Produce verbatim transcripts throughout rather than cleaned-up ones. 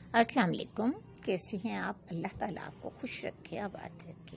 अस्सलाम वालेकुम। कैसे हैं आप? अल्लाह ताला आपको खुश रखे, आबाद रखे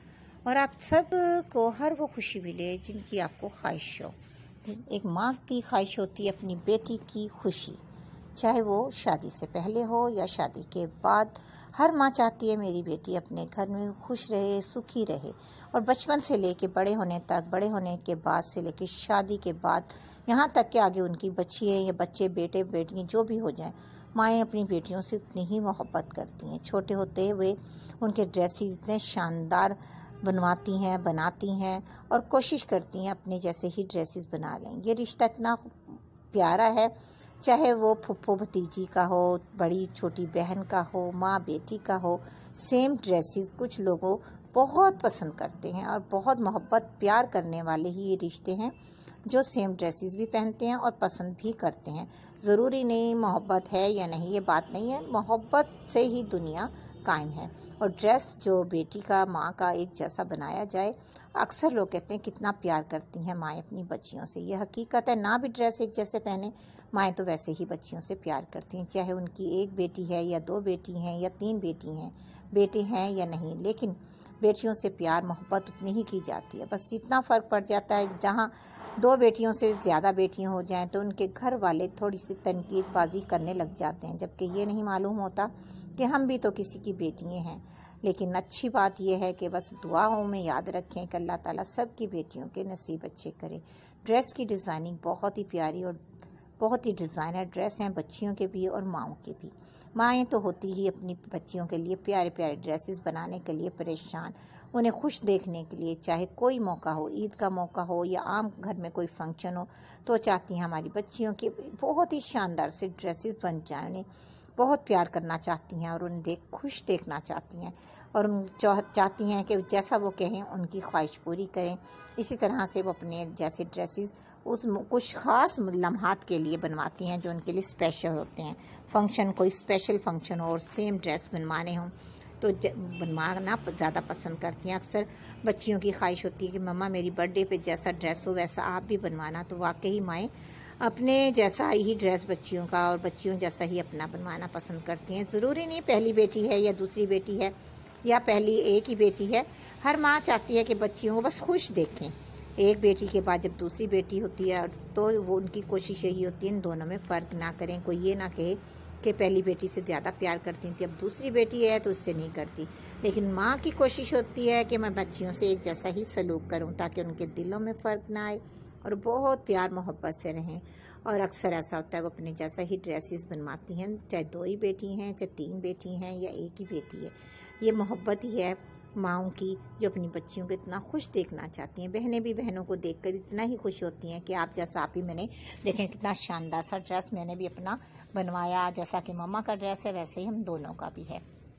और आप सब को हर वो खुशी मिले जिनकी आपको ख्वाहिश हो। एक माँ की ख्वाहिश होती है अपनी बेटी की खुशी, चाहे वो शादी से पहले हो या शादी के बाद। हर माँ चाहती है मेरी बेटी अपने घर में खुश रहे, सुखी रहे। और बचपन से लेके बड़े होने तक, बड़े होने के बाद से लेके शादी के बाद, यहाँ तक कि आगे उनकी बच्चियाँ या बच्चे, बेटे बेटियाँ जो भी हो जाएं, माएँ अपनी बेटियों से उतनी ही मोहब्बत करती हैं। छोटे होते हुए उनके ड्रेसेस इतने शानदार बनवाती हैं, बनाती हैं और कोशिश करती हैं अपने जैसे ही ड्रेसेस बना लें। ये रिश्ता इतना प्यारा है, चाहे वो फुप्पो भतीजी का हो, बड़ी छोटी बहन का हो, माँ बेटी का हो। सेम ड्रेसेस कुछ लोगों बहुत पसंद करते हैं और बहुत मोहब्बत प्यार करने वाले ही ये रिश्ते हैं जो सेम ड्रेसेस भी पहनते हैं और पसंद भी करते हैं। ज़रूरी नहीं मोहब्बत है या नहीं, ये बात नहीं है। मोहब्बत से ही दुनिया कायम है। और ड्रेस जो बेटी का माँ का एक जैसा बनाया जाए, अक्सर लोग कहते हैं कितना प्यार करती हैं माएँ अपनी बच्चियों से। यह हकीकत है। ना भी ड्रेस एक जैसे पहने, माएँ तो वैसे ही बच्चियों से प्यार करती हैं, चाहे उनकी एक बेटी है या दो बेटी हैं या तीन बेटी हैं, बेटे हैं या नहीं। लेकिन बेटियों से प्यार मोहब्बत उतनी ही की जाती है। बस इतना फ़र्क पड़ जाता है, जहाँ दो बेटियों से ज़्यादा बेटियां हो जाएं तो उनके घर वाले थोड़ी सी तनकीदबाजी करने लग जाते हैं, जबकि ये नहीं मालूम होता कि हम भी तो किसी की बेटियां हैं। लेकिन अच्छी बात यह है कि बस दुआओं में याद रखें कि अल्लाह ताला सब की बेटियों के नसीब अच्छे करे। ड्रेस की डिज़ाइनिंग बहुत ही प्यारी और बहुत ही डिज़ाइनर ड्रेस हैं, बच्चियों के भी और माओं के भी। माएँ तो होती ही अपनी बच्चियों के लिए प्यारे प्यारे ड्रेसेस बनाने के लिए परेशान, उन्हें खुश देखने के लिए। चाहे कोई मौका हो, ईद का मौका हो या आम घर में कोई फंक्शन हो, तो चाहती हैं हमारी बच्चियों के बहुत ही शानदार से ड्रेसेस बन जाएं। उन्हें बहुत प्यार करना चाहती हैं और उन्हें देख खुश देखना चाहती हैं और उन चाहती हैं कि जैसा वो कहें उनकी ख्वाहिश पूरी करें। इसी तरह से वो अपने जैसे ड्रेसेस उस कुछ ख़ास लम्हात के लिए बनवाती हैं जो उनके लिए स्पेशल होते हैं। फंक्शन, कोई स्पेशल फंक्शन हो और सेम ड्रेस बनवाने हों तो बनवाना ज़्यादा पसंद करती हैं। अक्सर बच्चियों की ख्वाहिश होती है कि मम्मा मेरी बर्थडे पे जैसा ड्रेस हो वैसा आप भी बनवाना। तो वाकई माएँ अपने जैसा ही ड्रेस बच्चियों का और बच्चियों जैसा ही अपना बनवाना पसंद करती हैं। ज़रूरी नहीं पहली बेटी है या दूसरी बेटी है या पहली एक ही बेटी है। हर माँ चाहती है कि बच्चियों को बस खुश देखें। एक बेटी के बाद जब दूसरी बेटी होती है तो वो उनकी कोशिश यही होती है इन दोनों में फ़र्क ना करें। कोई ये ना कहे कि पहली बेटी से ज़्यादा प्यार करती थी, अब दूसरी बेटी है तो उससे नहीं करती। लेकिन माँ की कोशिश होती है कि मैं बच्चियों से एक जैसा ही सलूक करूँ ताकि उनके दिलों में फ़र्क ना आए और बहुत प्यार मोहब्बत से रहें। और अक्सर ऐसा होता है वो अपने जैसा ही ड्रेसेस बनवाती हैं, चाहे दो ही बेटी हैं, चाहे तीन बेटी हैं या एक ही बेटी है। ये मोहब्बत ही है माँओं की जो अपनी बच्चियों को इतना खुश देखना चाहती हैं। बहनें भी बहनों को देखकर इतना ही खुश होती हैं कि आप जैसा आप ही मैंने देखें कितना शानदार सा ड्रेस मैंने भी अपना बनवाया, जैसा कि मम्मा का ड्रेस है वैसे ही हम दोनों का भी है।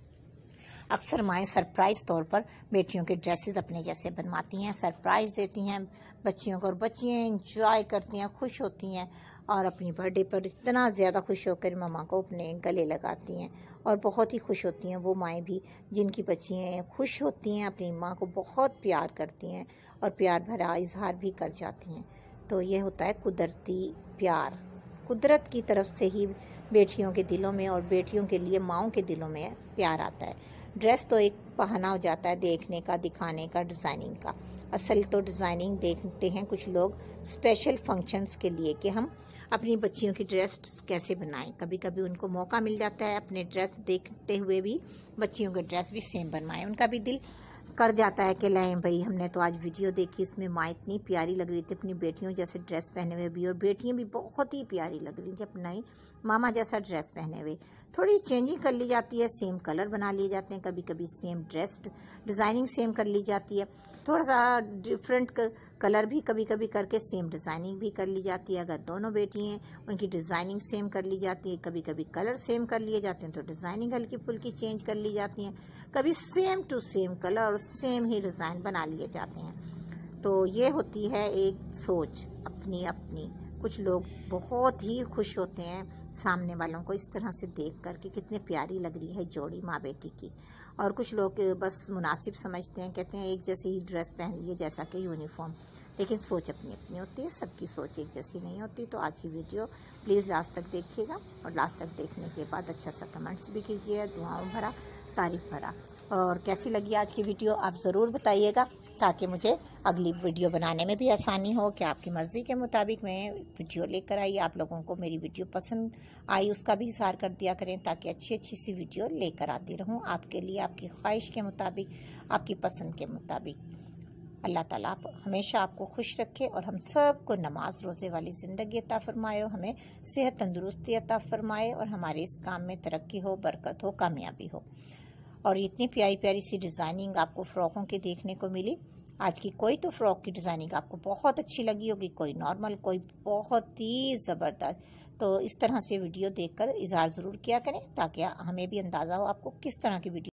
अक्सर माएँ सरप्राइज़ तौर पर बेटियों के ड्रेसेस अपने जैसे बनवाती हैं, सरप्राइज़ देती हैं बच्चियों को और बच्चियाँ इंजॉय करती हैं, खुश होती हैं और अपनी बर्थडे पर इतना ज़्यादा खुश होकर मम्मा को अपने गले लगाती हैं। और बहुत ही खुश होती हैं वो माएँ भी जिनकी बच्चियाँ खुश होती हैं, अपनी माँ को बहुत प्यार करती हैं और प्यार भरा इजहार भी कर जाती हैं। तो ये होता है कुदरती प्यार, कुदरत की तरफ से ही बेटियों के दिलों में और बेटियों के लिए माँओं के दिलों में प्यार आता है। ड्रेस तो एक बहाना हो जाता है देखने का, दिखाने का, डिज़ाइनिंग का। असल तो डिज़ाइनिंग देखते हैं कुछ लोग स्पेशल फंक्शंस के लिए कि हम अपनी बच्चियों की ड्रेस कैसे बनाएं। कभी कभी उनको मौका मिल जाता है अपने ड्रेस देखते हुए भी बच्चियों के ड्रेस भी सेम बनवाएं। उनका भी दिल कर जाता है कि लाएं भाई, हमने तो आज वीडियो देखी, इसमें माँ इतनी प्यारी लग रही थी अपनी बेटियों जैसे ड्रेस पहने हुए भी और बेटियां भी बहुत ही प्यारी लग रही थी अपना ही मामा जैसा ड्रेस पहने हुए। थोड़ी चेंजिंग कर ली जाती है, सेम कलर बना लिए जाते हैं, कभी कभी सेम ड्रेस डिज़ाइनिंग सेम कर ली जाती है, थोड़ा सा डिफरेंट कलर भी कभी कभी करके सेम डिज़ाइनिंग भी कर ली जाती है। अगर दोनों बेटी हैं उनकी डिज़ाइनिंग सेम कर ली जाती है, कभी कभी कलर सेम कर लिए जाते हैं तो डिज़ाइनिंग हल्की फुल्की चेंज कर ली जाती हैं, कभी सेम टू सेम कलर और सेम ही डिज़ाइन बना लिए जाते हैं। तो ये होती है एक सोच अपनी अपनी कुछ लोग बहुत ही खुश होते हैं सामने वालों को इस तरह से देख कर कि कितनी प्यारी लग रही है जोड़ी माँ बेटी की। और कुछ लोग बस मुनासिब समझते हैं, कहते हैं एक जैसी ही ड्रेस पहन लिए जैसा कि यूनिफॉर्म। लेकिन सोच अपनी अपनी होती है, सबकी सोच एक जैसी नहीं होती। तो आज की वीडियो प्लीज़ लास्ट तक देखिएगा और लास्ट तक देखने के बाद अच्छा सा कमेंट्स भी कीजिए, दुआओं भरा, तारीफ भरा। और कैसी लगी आज की वीडियो आप ज़रूर बताइएगा, ताकि मुझे अगली वीडियो बनाने में भी आसानी हो कि आपकी मर्ज़ी के मुताबिक मैं वीडियो लेकर आई। आप लोगों को मेरी वीडियो पसंद आई उसका भी इज़हार कर दिया करें, ताकि अच्छी अच्छी सी वीडियो लेकर आती रहूं आपके लिए, आपकी ख्वाहिश के मुताबिक, आपकी पसंद के मुताबिक। अल्लाह ताला आप हमेशा आपको खुश रखे और हम सब को नमाज रोज़े वाली ज़िंदगी अता फरमाए और हमें सेहत तंदुरुस्ती अता फरमाए और हमारे इस काम में तरक्की हो, बरकत हो, कामयाबी हो। और इतनी प्यारी प्यारी सी डिज़ाइनिंग आपको फ़्रॉकों की देखने को मिली। आज की कोई तो फ़्रॉक की डिज़ाइनिंग आपको बहुत अच्छी लगी होगी, कोई नॉर्मल, कोई बहुत ही ज़बरदस्त। तो इस तरह से वीडियो देखकर इज़हार ज़रूर किया करें, ताकि हमें भी अंदाज़ा हो आपको किस तरह की वीडियो